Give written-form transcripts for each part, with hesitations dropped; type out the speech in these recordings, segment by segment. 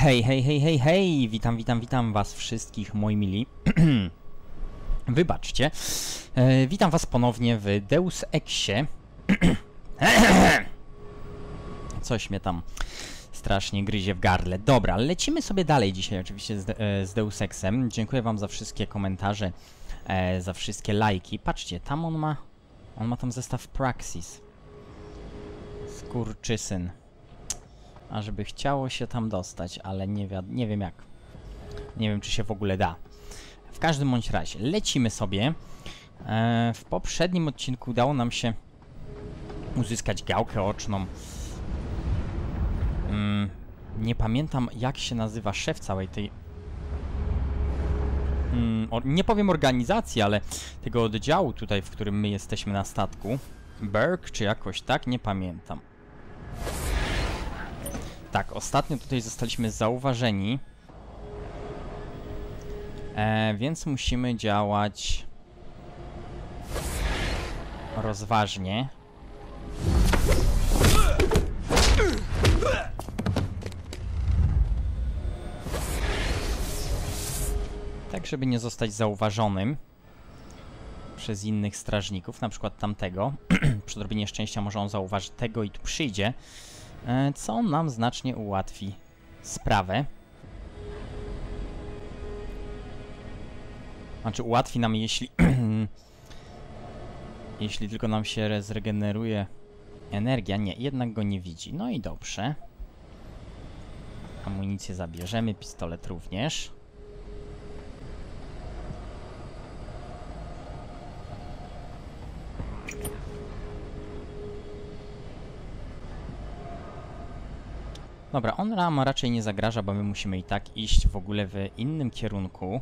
Hej, hej, hej, hej, hej! Witam was wszystkich, moi mili. Wybaczcie. Witam was ponownie w Deus Exie. Coś mnie tam strasznie gryzie w gardle. Dobra, lecimy sobie dalej dzisiaj oczywiście z Deus Exem. Dziękuję wam za wszystkie komentarze, za wszystkie lajki. Patrzcie, tam on ma tam zestaw Praxis. Skurczysyn. A żeby chciało się tam dostać, ale nie wiem jak. Nie wiem, czy się w ogóle da. W każdym bądź razie, lecimy sobie. W poprzednim odcinku udało nam się uzyskać gałkę oczną. Nie pamiętam, jak się nazywa szef całej tej... nie powiem organizacji, ale tego oddziału tutaj, w którym my jesteśmy na statku. Berg, czy jakoś tak? Nie pamiętam. Tak, ostatnio tutaj zostaliśmy zauważeni. Więc musimy działać rozważnie. Tak, żeby nie zostać zauważonym przez innych strażników, na przykład tamtego. Przy odrobinie szczęścia może on zauważy tego i tu przyjdzie, co nam znacznie ułatwi sprawę. Znaczy ułatwi nam, jeśli jeśli tylko nam się zregeneruje energia. Nie, jednak go nie widzi. No i dobrze. Amunicję zabierzemy, pistolet również. Dobra, on nam raczej nie zagraża, bo my musimy i tak iść w ogóle w innym kierunku.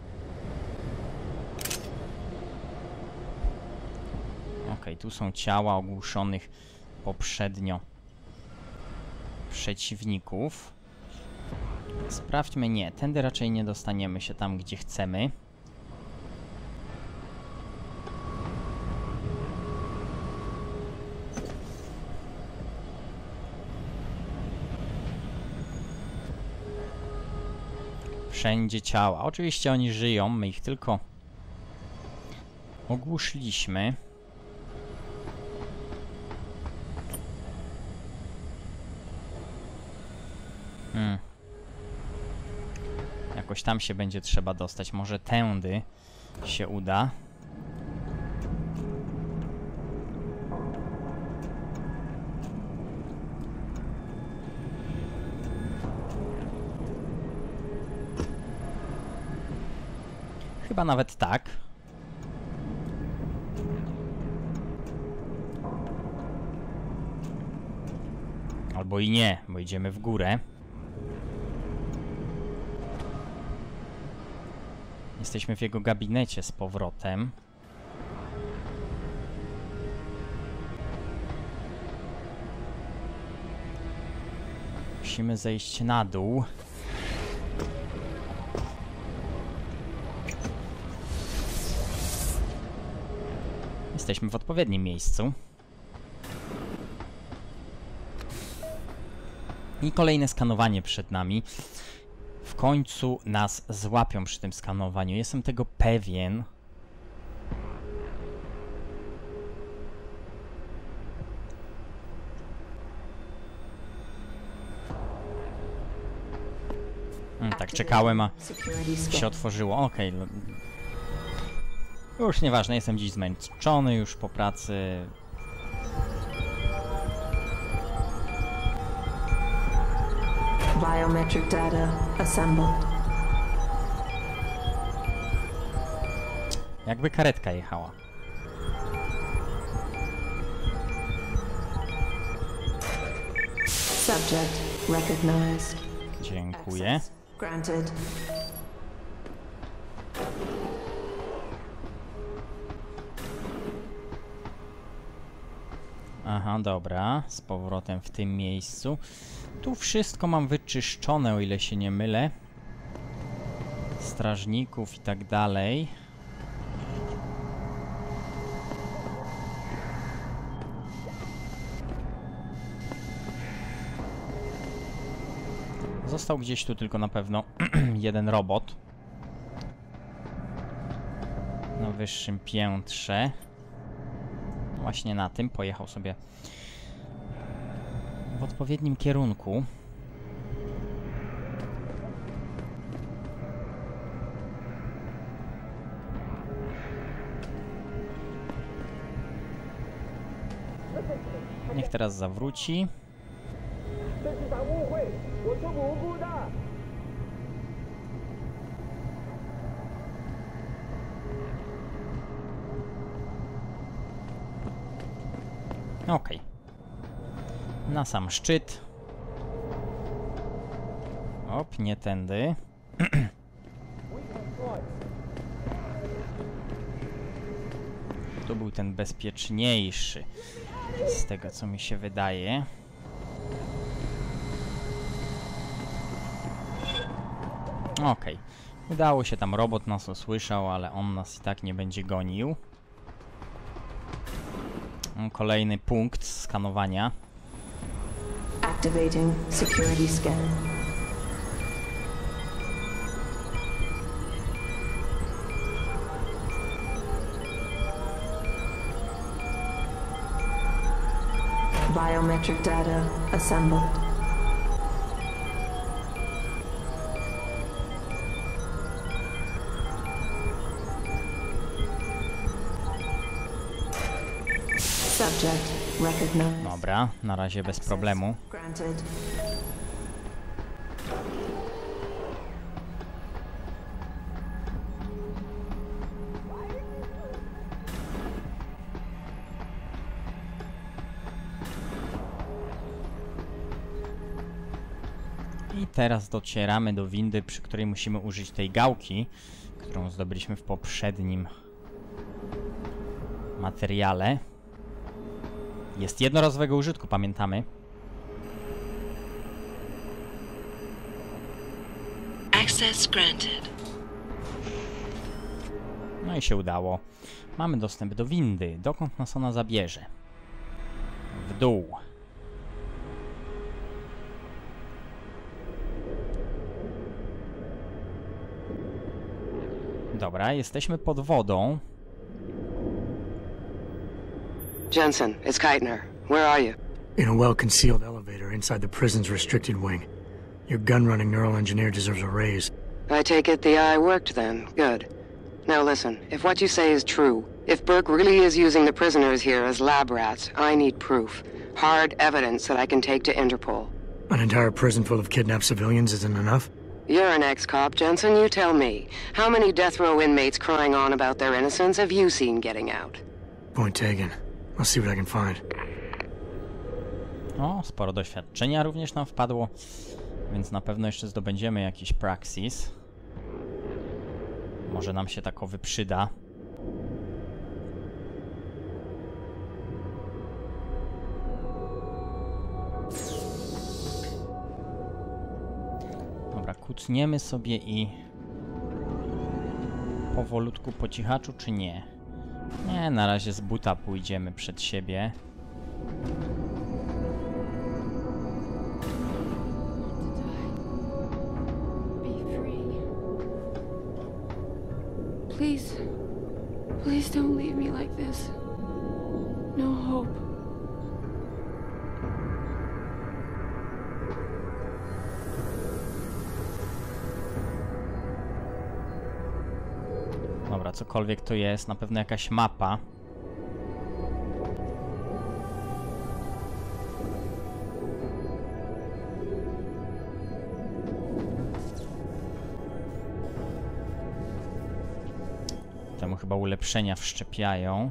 Okej, tu są ciała ogłuszonych poprzednio przeciwników. Sprawdźmy, nie, tędy raczej nie dostaniemy się tam, gdzie chcemy. Wszędzie ciała. Oczywiście oni żyją, my ich tylko ogłuszyliśmy. Jakoś tam się będzie trzeba dostać. Może tędy się uda. Chyba nawet tak. Albo i nie, bo idziemy w górę. Jesteśmy w jego gabinecie z powrotem. Musimy zejść na dół. Jesteśmy w odpowiednim miejscu. I kolejne skanowanie przed nami. W końcu nas złapią przy tym skanowaniu. Jestem tego pewien. Tak, czekałem, a się otworzyło. Okej. Już nieważne, jestem dziś zmęczony już po pracy. Biometric data assembled. Jakby karetka jechała. Subject recognized. Dziękuję. Granted. Aha, dobra. Z powrotem w tym miejscu. Tu wszystko mam wyczyszczone, o ile się nie mylę. Strażników i tak dalej. Został gdzieś tu tylko na pewno jeden robot. Na wyższym piętrze. Właśnie na tym pojechał sobie w odpowiednim kierunku. Niech teraz zawróci. Okej. Na sam szczyt. Op, nie tędy. Tu był ten bezpieczniejszy. Z tego, co mi się wydaje. Okej. Udało się, tam robot nas usłyszał, ale on nas i tak nie będzie gonił. Kolejny punkt skanowania. Activating security scan. Biometric data assembled. Subject recognized. Dobra, na razie bez problemu. Granted. I teraz docieramy do windy, przy której musimy użyć tej gałki, którą zdobyliśmy w poprzednim materiale. Jest jednorazowego użytku, pamiętamy. Access granted. No i się udało. Mamy dostęp do windy. Dokąd nas ona zabierze? W dół. Dobra, jesteśmy pod wodą. Jensen, it's Keitner. Where are you? In a well-concealed elevator inside the prison's restricted wing. Your gun-running neural engineer deserves a raise. I take it the eye worked then. Good. Now listen, if what you say is true, if Burke really is using the prisoners here as lab rats, I need proof. Hard evidence that I can take to Interpol. An entire prison full of kidnapped civilians isn't enough? You're an ex-cop, Jensen, you tell me. How many death row inmates crying on about their innocence have you seen getting out? Point taken. I'll see what I can find. O, sporo doświadczenia również nam wpadło, więc na pewno jeszcze zdobędziemy jakiś praxis. Może nam się takowy przyda. Dobra, kucniemy sobie i powolutku po cichaczu, czy nie? Nie, na razie z buta pójdziemy przed siebie. Please, please don't leave me like this. No hope. Dobra, cokolwiek to jest, na pewno jakaś mapa. Temu chyba ulepszenia wszczepiają.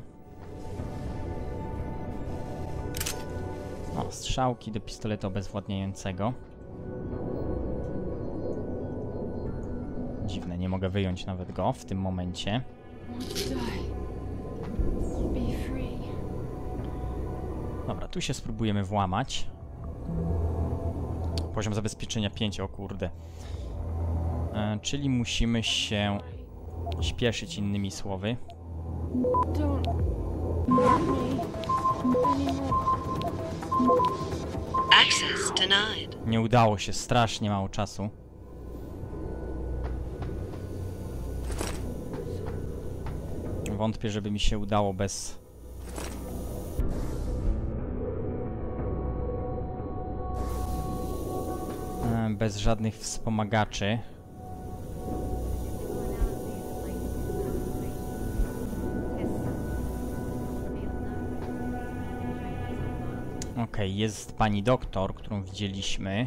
O, strzałki do pistoletu obezwładniającego. Dziwne, nie mogę wyjąć nawet go w tym momencie. Dobra, tu się spróbujemy włamać. Poziom zabezpieczenia 5, o kurde. Czyli musimy się śpieszyć, innymi słowy. Access denied. Nie udało się, strasznie mało czasu. Wątpię, żeby mi się udało bez żadnych wspomagaczy. Okej, jest pani doktor, którą widzieliśmy.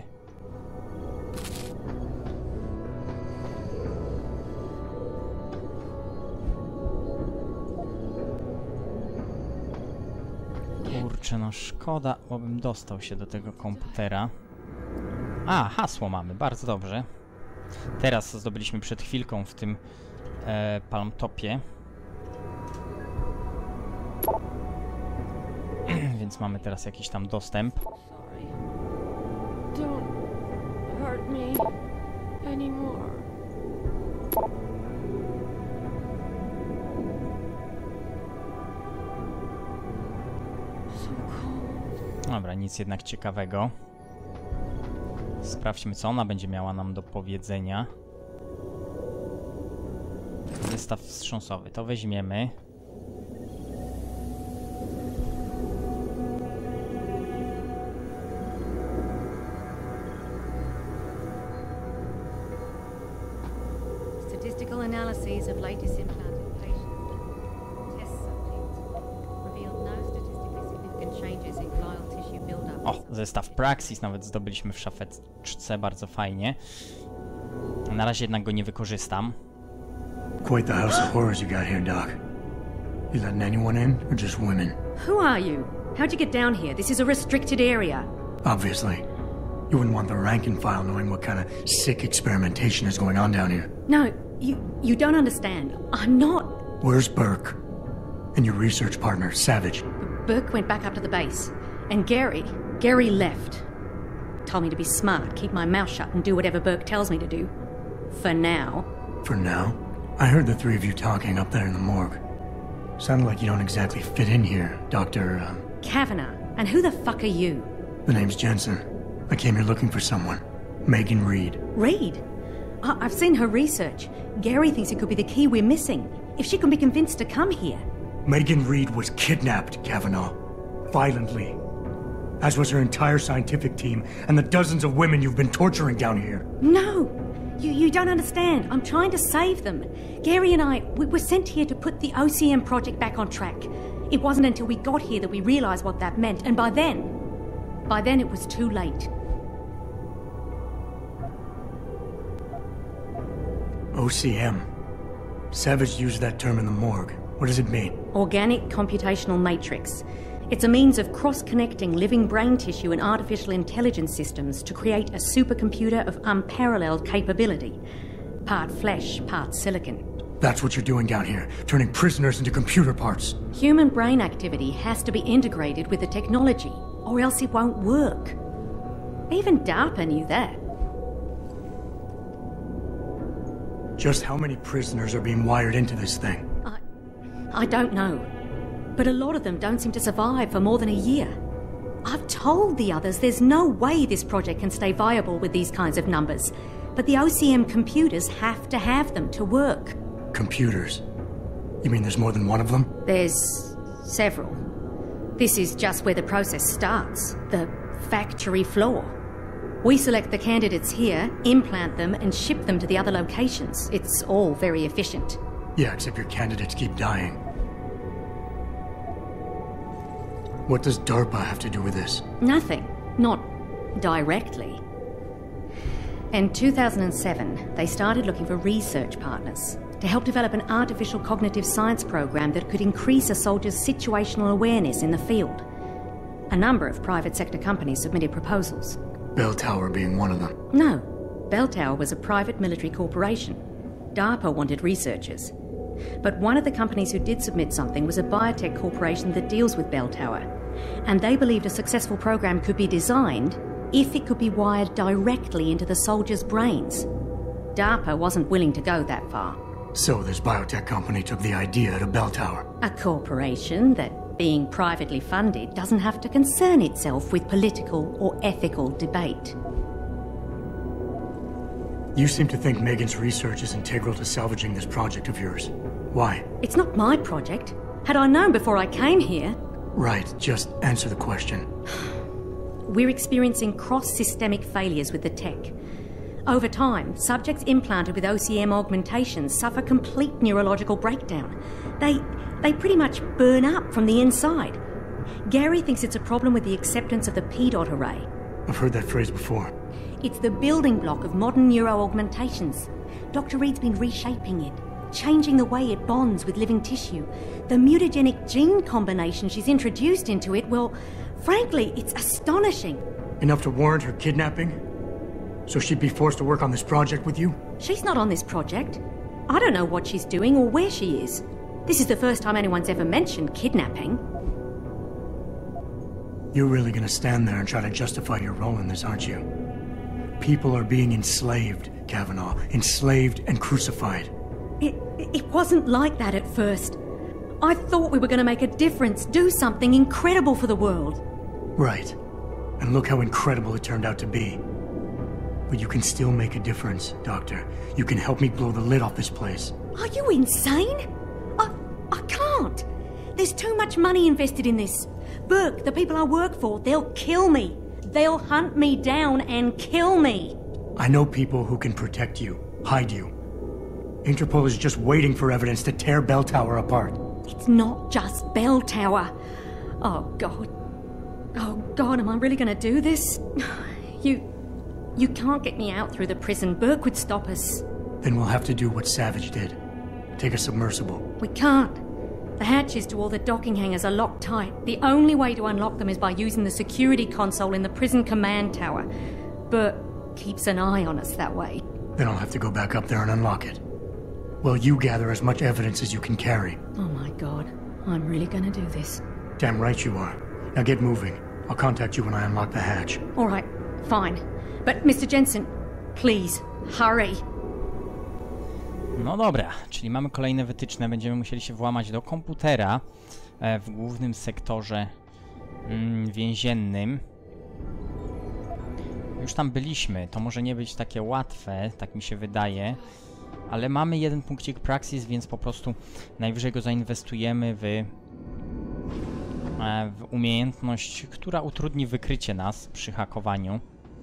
Kurczę, no szkoda, bo bym dostał się do tego komputera. A, hasło mamy, bardzo dobrze. Teraz zdobyliśmy przed chwilką w tym Palmtopie. Więc mamy teraz jakiś tam dostęp. Sorry. Don't hurt me anymore. So cold. Dobra, nic jednak ciekawego. Sprawdźmy, co ona będzie miała nam do powiedzenia. Zestaw wstrząsowy, to weźmiemy. Statistical analyses of latest implanted patients. Test subjects revealed no statistically significant changes in glial tissue buildup. O, zestaw Praxis nawet zdobyliśmy w szafeczce, bardzo fajnie. Na razie jednak go nie wykorzystam. Quite the house of horrors you got here, Doc. You letting anyone in, or just women? Who are you? How'd you get down here? This is a restricted area. Obviously. You wouldn't want the rank and file knowing what kind of sick experimentation is going on down here. No, you don't understand. I'm not. Where's Burke? And your research partner, Savage? Burke went back up to the base. And Gary left. Told me to be smart, keep my mouth shut, and do whatever Burke tells me to do. For now. For now? I heard the three of you talking up there in the morgue. Sounded like you don't exactly fit in here, Dr. Kavanagh. And who the fuck are you? The name's Jensen. I came here looking for someone. Megan Reed. Reed? I've seen her research. Gary thinks it could be the key we're missing. If she can be convinced to come here. Megan Reed was kidnapped, Kavanaugh. Violently. As was her entire scientific team and the dozens of women you've been torturing down here. No! You don't understand. I'm trying to save them. Gary and I, we were sent here to put the OCM project back on track. It wasn't until we got here that we realized what that meant, and by then it was too late. OCM. Savage used that term in the morgue. What does it mean? Organic Computational Matrix. It's a means of cross-connecting living brain tissue and artificial intelligence systems to create a supercomputer of unparalleled capability. Part flesh, part silicon. That's what you're doing down here, turning prisoners into computer parts. Human brain activity has to be integrated with the technology, or else it won't work. Even DARPA knew that. Just how many prisoners are being wired into this thing? I don't know. But a lot of them don't seem to survive for more than a year. I've told the others there's no way this project can stay viable with these kinds of numbers. But the OCM computers have to have them to work. Computers? You mean there's more than one of them? There's several. This is just where the process starts. The factory floor. We select the candidates here, implant them, and ship them to the other locations. It's all very efficient. Yeah, except your candidates keep dying. What does DARPA have to do with this? Nothing. Not directly. In 2007, they started looking for research partners to help develop an artificial cognitive science program that could increase a soldier's situational awareness in the field. A number of private sector companies submitted proposals. Bell Tower being one of them. No. Bell Tower was a private military corporation. DARPA wanted researchers. But one of the companies who did submit something was a biotech corporation that deals with Bell Tower. And they believed a successful program could be designed if it could be wired directly into the soldiers' brains. DARPA wasn't willing to go that far. So this biotech company took the idea to Bell Tower. A corporation that being privately funded doesn't have to concern itself with political or ethical debate. You seem to think Megan's research is integral to salvaging this project of yours. Why? It's not my project. Had I known before I came here... Right, just answer the question. We're experiencing cross-systemic failures with the tech. Over time, subjects implanted with OCM augmentations suffer complete neurological breakdown. They pretty much burn up from the inside. Gary thinks it's a problem with the acceptance of the P-dot array. I've heard that phrase before. It's the building block of modern neuro-augmentations. Dr. Reed's been reshaping it, changing the way it bonds with living tissue. The mutagenic gene combination she's introduced into it, well, frankly, it's astonishing. Enough to warrant her kidnapping? So she'd be forced to work on this project with you? She's not on this project. I don't know what she's doing or where she is. This is the first time anyone's ever mentioned kidnapping. You're really gonna stand there and try to justify your role in this, aren't you? People are being enslaved, Kavanaugh. Enslaved and crucified. It wasn't like that at first. I thought we were going to make a difference, do something incredible for the world. Right. And look how incredible it turned out to be. But you can still make a difference, Doctor. You can help me blow the lid off this place. Are you insane? I can't. There's too much money invested in this. Burke, the people I work for, they'll kill me. They'll hunt me down and kill me. I know people who can protect you, hide you. Interpol is just waiting for evidence to tear Bell Tower apart. It's not just Bell Tower. Oh, God. Oh, God, am I really going to do this? You can't get me out through the prison. Burke would stop us. Then we'll have to do what Savage did. Take a submersible. We can't. The hatches to all the docking hangars are locked tight. The only way to unlock them is by using the security console in the prison command tower. Burke keeps an eye on us that way. Then I'll have to go back up there and unlock it. Well, you gather as much evidence as you can carry. Oh my God. I'm really gonna do this. Damn right you are. Now get moving. I'll contact you when I unlock the hatch. All right, fine. But Mr. Jensen, please, hurry. No dobra, czyli mamy kolejne wytyczne. Będziemy musieli się włamać do komputera w głównym sektorze więziennym. Już tam byliśmy. To może nie być takie łatwe, tak mi się wydaje. Ale mamy jeden punkcik Praxis, więc po prostu najwyżej go zainwestujemy w umiejętność, która utrudni wykrycie nas przy hakowaniu.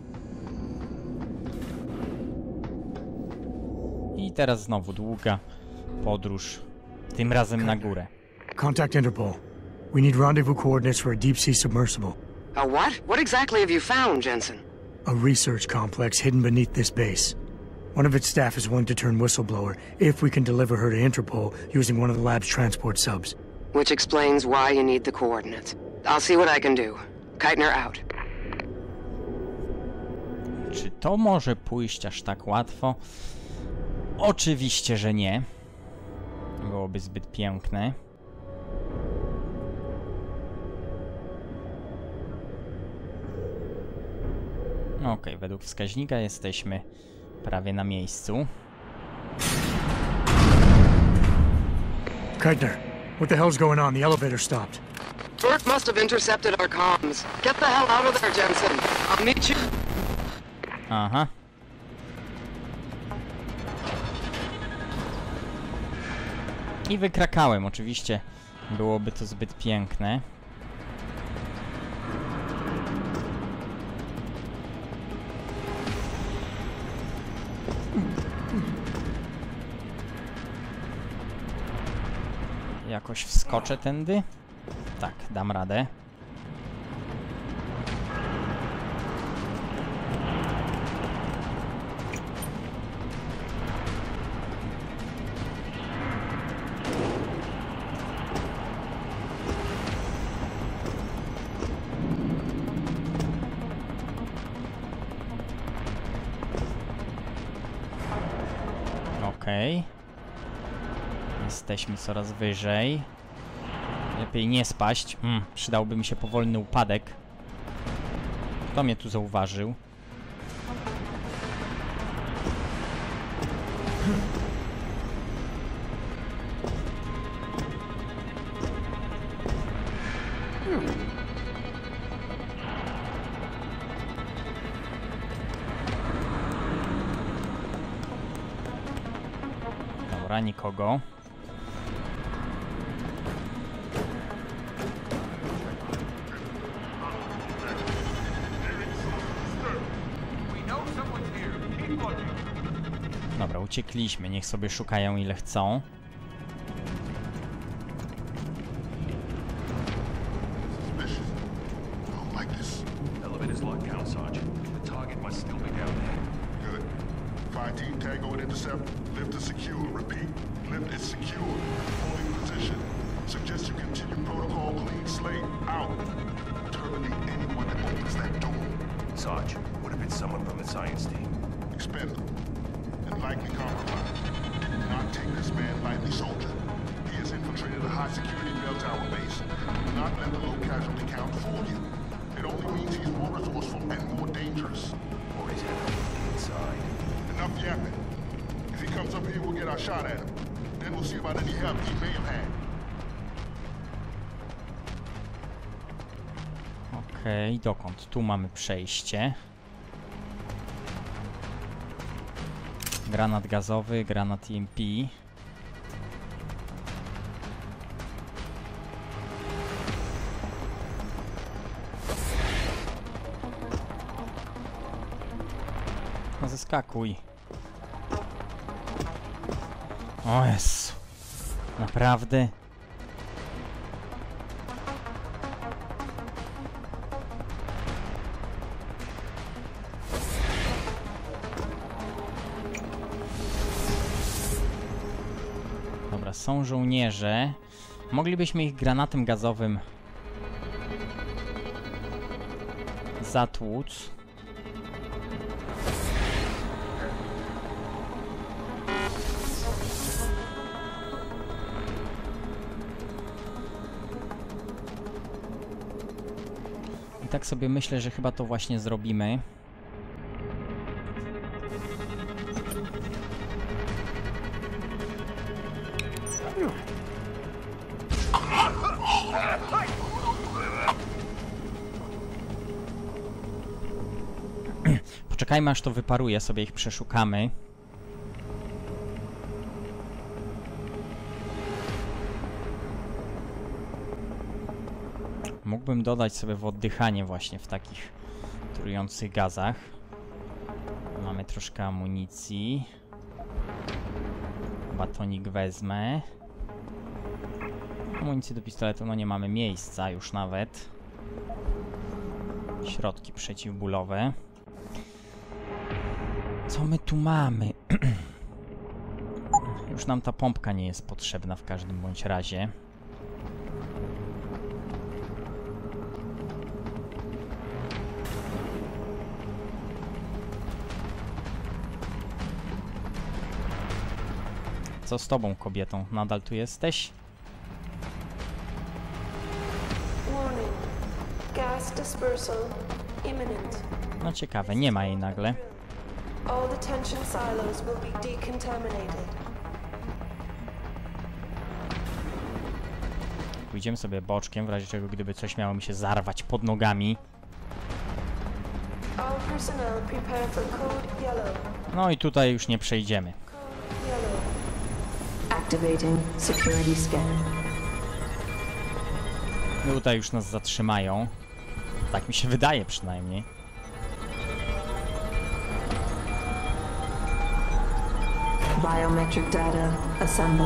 I teraz znowu długa podróż, tym razem na górę. Contact Interpol. We need rendezvous coordinates for a deep-sea submersible. A what? What exactly have you found, Jensen? A research complex hidden beneath this base. One of its staff is willing to turn whistleblower if we can deliver her to Interpol using one of the lab's transport subs. Which explains why you need the coordinates. I'll see what I can do. Keitner out. Czy to może pójść aż tak łatwo? Oczywiście, że nie. Byłoby zbyt piękne. Okej, według wskaźnika jesteśmy prawie na miejscu. Keitner, what the hell's going on? The elevator stopped. Burke must have intercepted our comms. Get the hell out of there, Jensen. I'll meet you. Aha. I wykrakałem, oczywiście byłoby to zbyt piękne. Jakoś wskoczę tędy? Tak, dam radę. Okej. Jesteśmy coraz wyżej. Lepiej nie spaść. Przydałby mi się powolny upadek. Kto mnie tu zauważył? Dobra, nikogo. Dobra, uciekliśmy. Niech sobie szukają ile chcą. Elevator's locked down, Sergeant. The target must still be down there. Good. Find Team Tango and intercept. Lift is secure. Repeat. Lift is secure. Holding position. Suggest you continue protocol. Clean slate. Out. Terminate anyone that opens that door. Sarge, would have been someone from the science team. Expendable. And likely compromised. Do not take this man lightly, soldier. He has infiltrated a high-security bell tower base. Do not let the low casualty count fool you. It only means he's more resourceful and more dangerous. Or is it inside? Enough yapping. If he comes up here, we'll get our shot at him. Then we'll see about any help he may have had. Okej, dokąd? Tu mamy przejście. Granat gazowy, granat EMP. No zeskakuj. O Jezu. Naprawdę? Dobra, są żołnierze. Moglibyśmy ich granatem gazowym zatłuc. I tak sobie myślę, że chyba to właśnie zrobimy. Poczekajmy aż to wyparuje, sobie ich przeszukamy. Mógłbym dodać sobie w oddychanie właśnie w takich trujących gazach. Mamy troszkę amunicji. Batonik wezmę. Amunicji do pistoletu, no nie mamy miejsca już nawet. Środki przeciwbólowe. Co my tu mamy? Już nam ta pompka nie jest potrzebna w każdym bądź razie. Co z tobą, kobietą? Nadal tu jesteś? Warning. Gas dispersal imminent. No ciekawe, nie ma jej nagle. All detention silos will be decontaminated. Pójdziemy sobie boczkiem, w razie czego gdyby coś miało mi się zarwać pod nogami. All personnel prepare for code yellow. No i tutaj już nie przejdziemy. Code yellow. Activating security scan. Tutaj już nas zatrzymają. Tak mi się wydaje przynajmniej. Biometric data assembled.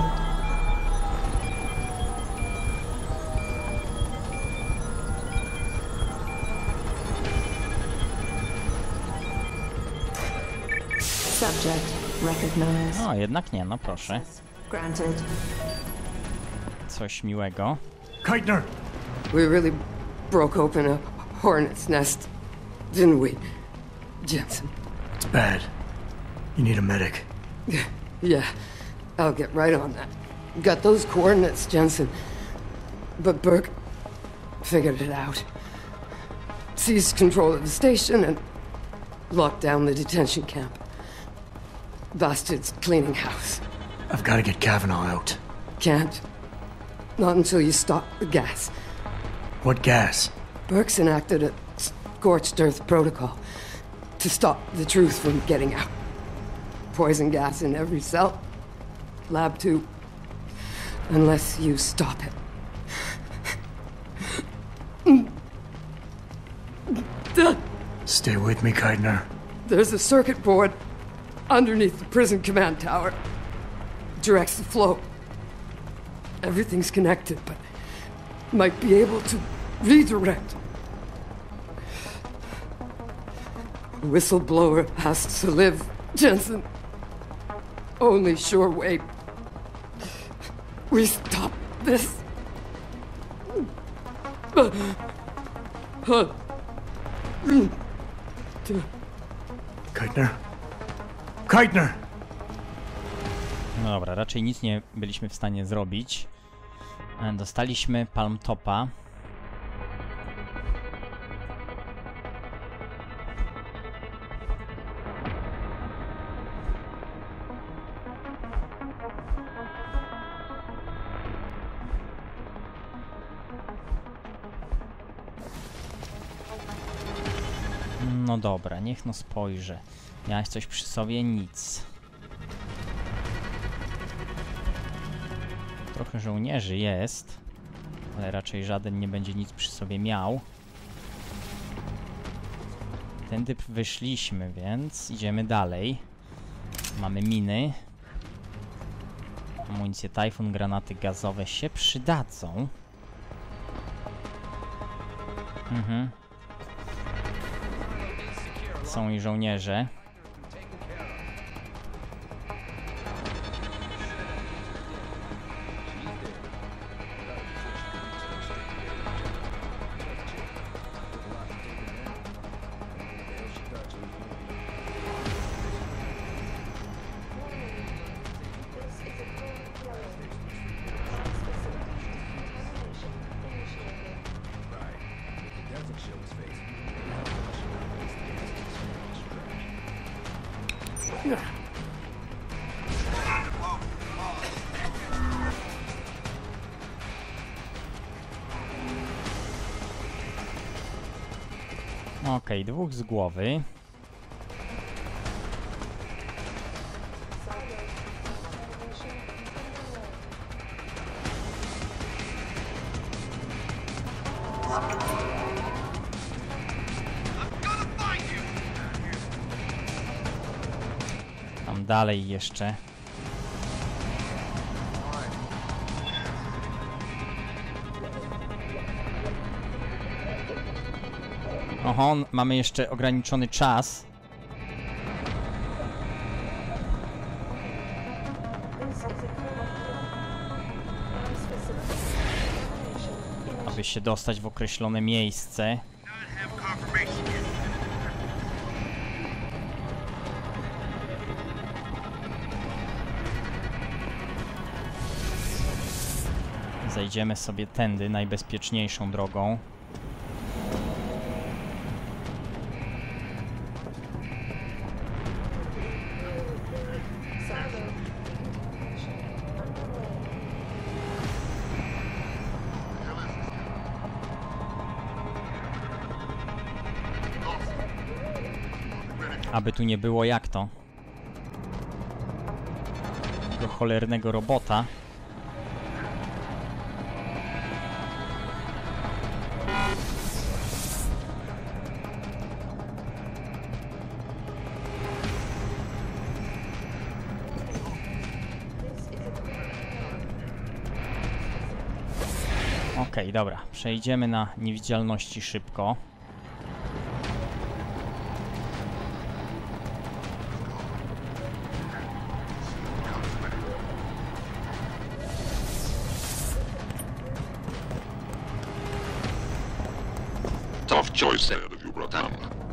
Subject recognized. No, jednak nie, no proszę. Granted. Coś miłego. Keitner! We really broke open a hornet's nest, didn't we, Jensen? It's bad. You need a medic. Yeah, I'll get right on that. Got those coordinates, Jensen. But Burke figured it out. Seized control of the station and locked down the detention camp. Bastards cleaning house. I've got to get Kavanaugh out. Can't. Not until you stop the gas. What gas? Burke's enacted a scorched earth protocol to stop the truth from getting out. Poison gas in every cell. Lab 2. Unless you stop it. Stay with me, Keitner. There's a circuit board underneath the prison command tower. Directs the flow. Everything's connected, but might be able to redirect. The whistleblower has to live, Jensen. Only sure way we stop this. Keitner? Keitner! No dobra, raczej nic nie byliśmy w stanie zrobić. Dostaliśmy Palm Topa. No dobra, niech no spojrzę. Miałeś coś przy sobie? Nic. Trochę żołnierzy jest, ale raczej żaden nie będzie nic przy sobie miał. Tędy wyszliśmy, więc idziemy dalej. Mamy miny. Amunicje Tajfun, granaty gazowe się przydadzą. Są i żołnierze. Okej, dwóch z głowy. Tam dalej jeszcze. Oho, mamy jeszcze ograniczony czas. Aby się dostać w określone miejsce. Zejdziemy sobie tędy, najbezpieczniejszą drogą. Aby tu nie było jak to. Tego cholernego robota. Okej, dobra. Przejdziemy na niewidzialności szybko. Tough choice ahead of you, Bratan.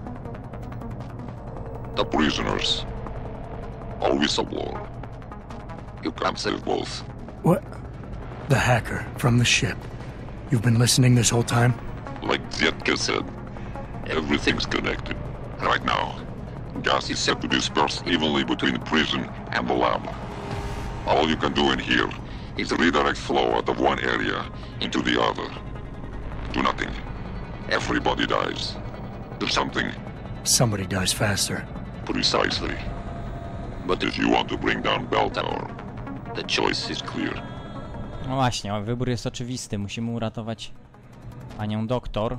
The prisoners. Or whistleblower. You can't save both. What? The hacker from the ship. You've been listening this whole time? Like Zietka said, everything's connected. Right now, gas is set to disperse evenly between the prison and the lab. All you can do in here is redirect flow out of one area into the other. Do nothing. Everybody dies. Do something. Somebody dies faster. Precisely. But if you want to bring down Bell Tower, the choice is clear. No właśnie, wybór jest oczywisty. Musimy uratować panią doktor.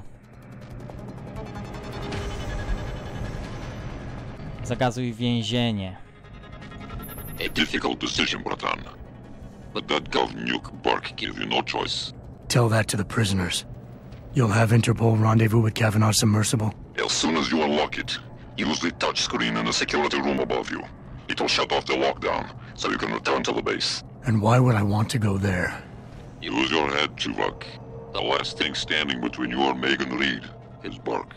Zagazuj więzienie. A difficult decision, bratan. But that gov nuke Burke gave you no choice. Tell that to the prisoners. You'll have Interpol rendezvous with Kavanaugh's submersible. As soon as you unlock it, use the touchscreen in the security room above you. It will shut off the lockdown, so you can return to the base. And why would I want to go there? Use your head, Tuvok. The last thing standing between you and Megan Reed is Burke.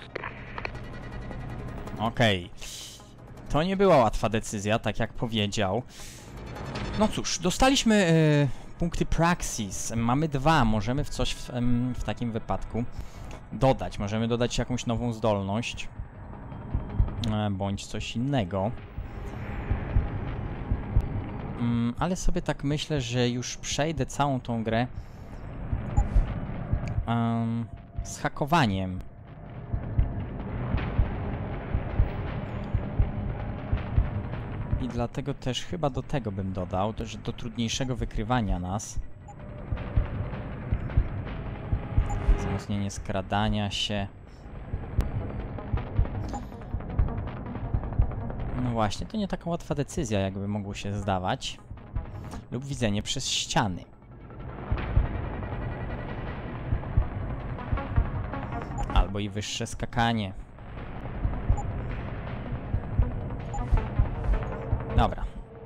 Okej. To nie była łatwa decyzja, tak jak powiedział. No cóż, dostaliśmy punkty Praxis. Mamy 2. Możemy w coś w takim wypadku dodać. Możemy dodać jakąś nową zdolność. Bądź coś innego. Ale sobie tak myślę, że już przejdę całą tą grę z hakowaniem. I dlatego też chyba do tego bym dodał, że do trudniejszego wykrywania nas. Wzmocnienie skradania się. No właśnie, to nie taka łatwa decyzja, jakby mogło się zdawać. Lub widzenie przez ściany. Albo i wyższe skakanie. Dobra.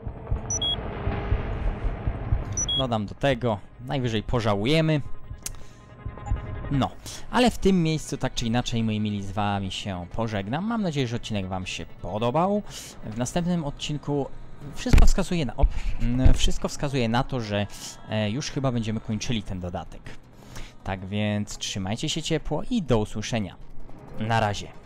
Dodam do tego. Najwyżej pożałujemy. No, ale w tym miejscu tak czy inaczej, moi mili, z wami się pożegnam. Mam nadzieję, że odcinek wam się podobał. W następnym odcinku wszystko wskazuje na to, że już chyba będziemy kończyli ten dodatek. Tak więc trzymajcie się ciepło i do usłyszenia. Na razie.